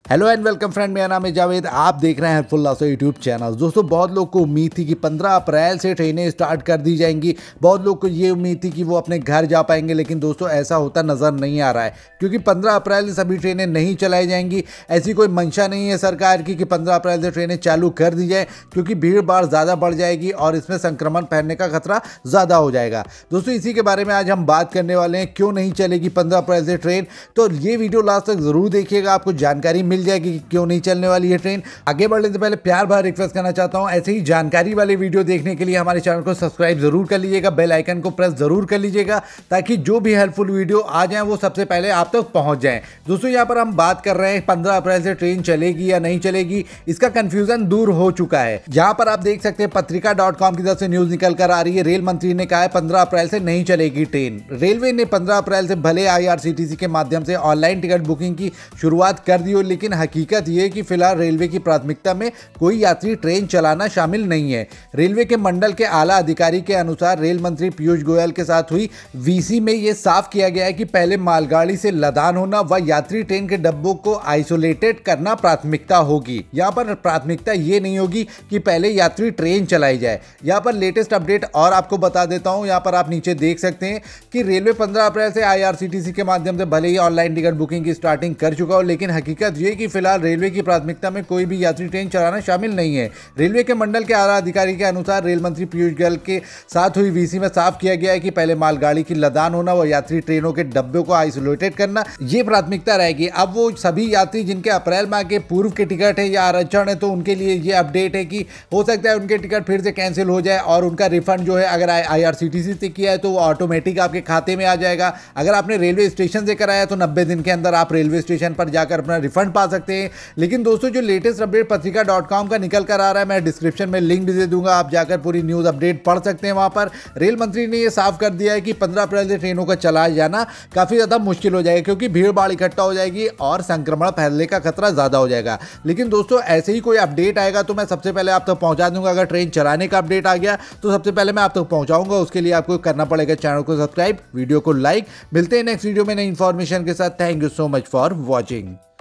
Hello and welcome friend, मेरा नाम है जावेद। आप देख रहे हैं हेल्पफुल लासो यूट्यूब चैनल। दोस्तों, बहुत लोग को उम्मीद थी कि 15 अप्रैल से ट्रेनें स्टार्ट कर दी जाएंगी। बहुत लोग को ये उम्मीद थी कि वो अपने घर जा पाएंगे, लेकिन दोस्तों ऐसा होता नज़र नहीं आ रहा है, क्योंकि 15 अप्रैल से सभी ट्रेनें नहीं चलाई जाएंगी। ऐसी कोई मंशा नहीं है सरकार की कि 15 अप्रैल से ट्रेनें चालू कर दी जाए, क्योंकि भीड़ भाड़ ज़्यादा बढ़ जाएगी और इसमें संक्रमण फैलने का खतरा ज़्यादा हो जाएगा। दोस्तों, इसी के बारे में आज हम बात करने वाले हैं, क्यों नहीं चलेगी 15 अप्रैल से ट्रेन। तो ये वीडियो लास्ट तक ज़रूर देखिएगा, आपको जानकारी मिल जाएगी कि क्यों नहीं चलने वाली है ट्रेन। आगे बढ़ने से पहले प्यार भरा रिक्वेस्ट करना चाहता हूं, ऐसे ही जानकारी वाले वीडियो देखने के लिए हमारे चैनल को सब्सक्राइब जरूर कर लीजिएगा, बेल आइकन को प्रेस जरूर कर लीजिएगा, ताकि जो भी हेल्पफुल वीडियो आ जाए वो सबसे पहले आप तक पहुंच जाए। दोस्तों, यहां पर हम बात कर रहे हैं 15 अप्रैल से ट्रेन चलेगी या नहीं चलेगी, इसका कंफ्यूजन दूर हो चुका है। यहां पर आप देख सकते हैं पत्रिका.com की तरफ से न्यूज निकल कर आ रही है। रेल मंत्री ने कहा है 15 अप्रैल से नहीं चलेगी ट्रेन। रेलवे ने 15 अप्रैल से भले IRCTC के माध्यम से ऑनलाइन टिकट बुकिंग की शुरुआत कर दी हो, लेकिन हकीकत यह कि फिलहाल रेलवे की प्राथमिकता में कोई यात्री ट्रेन चलाना शामिल नहीं है। रेलवे के मंडल के आला अधिकारी के अनुसार रेल मंत्री पीयूष गोयल के साथ हुई VC में यह साफ किया गया है कि पहले मालगाड़ी से लदान होना व यात्री ट्रेन के डब्बों को आइसोलेटेड करना प्राथमिकता होगी। यहां पर प्राथमिकता यह नहीं होगी कि पहले यात्री ट्रेन चलाई जाए। यहां पर लेटेस्ट अपडेट और आपको बता देता हूं, यहां पर आप नीचे देख सकते हैं कि रेलवे 15 अप्रैल से IRCTC के माध्यम से भले ही ऑनलाइन टिकट बुकिंग की स्टार्टिंग कर चुका हो, लेकिन हकीकत यह कि फिलहाल रेलवे की प्राथमिकता में कोई भी यात्री ट्रेन चलाना शामिल नहीं है। रेलवे के मंडल के आला अधिकारी के अनुसार रेल मंत्री पीयूष गोयल के साथ हुई VC में साफ किया गया है कि पहले मालगाड़ी की लदान होना व यात्री ट्रेनों के डब्बों को आइसोलेटेड करना, ये प्राथमिकता रहेगी। अब वो सभी यात्री जिनके अप्रैल माह के पूर्व के टिकट है या आरक्षण है, तो उनके लिए ये अपडेट है कि हो सकता है उनके टिकट फिर से कैंसिल हो जाए और उनका रिफंड जो है, अगर IRCTC से किया है तो वो ऑटोमेटिक आपके खाते में आ जाएगा। अगर आपने रेलवे स्टेशन से कराया तो 90 दिन के अंदर आप रेलवे स्टेशन पर जाकर अपना रिफंड पा सकते हैं। लेकिन दोस्तों, जो लेटेस्ट अपडेट पत्रिका.com का निकल कर आ रहा है, मैं डिस्क्रिप्शन में लिंक भी दे दूंगा, आप जाकर पूरी न्यूज़ अपडेट पढ़ सकते हैं। वहां पर रेल मंत्री ने यह साफ कर दिया है कि 15 अप्रैल से ट्रेनों का चलाया जाना काफ़ी ज़्यादा मुश्किल हो जाएगा, क्योंकि भीड़ भाड़ इकट्ठा हो जाएगी और संक्रमण फैलने का खतरा ज़्यादा हो जाएगा। लेकिन दोस्तों, ऐसे ही कोई अपडेट आएगा तो मैं सबसे पहले आप तक पहुंचा दूंगा। अगर ट्रेन चलाने का अपडेट आ गया तो सबसे पहले मैं आप तक पहुंचाऊंगा। उसके लिए आपको करना पड़ेगा चैनल को सब्सक्राइब, वीडियो को लाइक। मिलते हैं नेक्स्ट वीडियो में नई इंफॉर्मेशन के साथ। Thank you so much for watching.